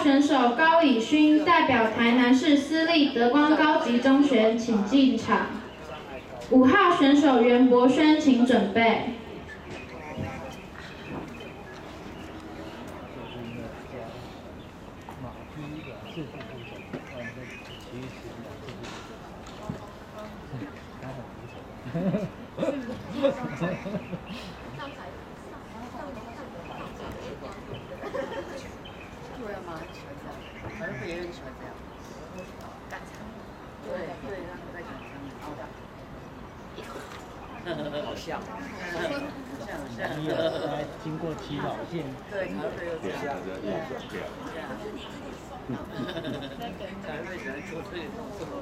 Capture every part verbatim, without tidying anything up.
选手高以勋代表台南市私立德光高级中学请进场。五号选手袁博轩，请准备。 对啊嘛，喜欢这样，反正别人喜欢这样，赶场。对对，让他在赶场，然后这样，好像，像像， 你有经过起跑线， 对，才会有这样，这样，这样，才会喜欢做这个动作。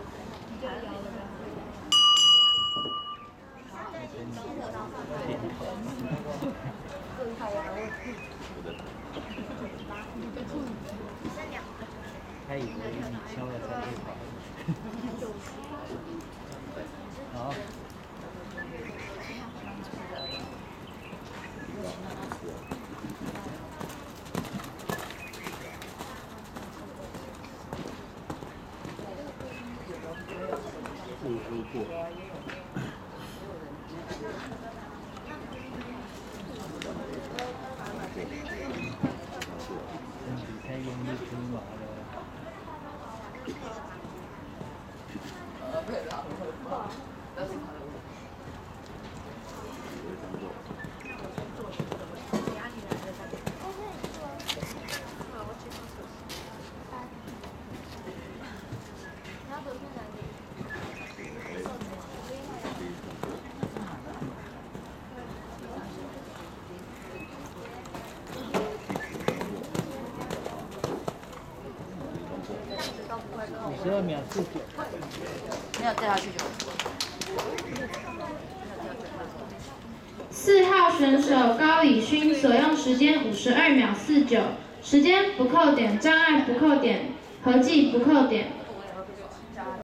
他以为你敲了才会跑。好。不如过。身体太用力出马了。五十二秒四九， 没有掉下去就。 四号选手高以勋所用时间五十二秒四九，时间不扣点，障碍不扣点，合计不扣点。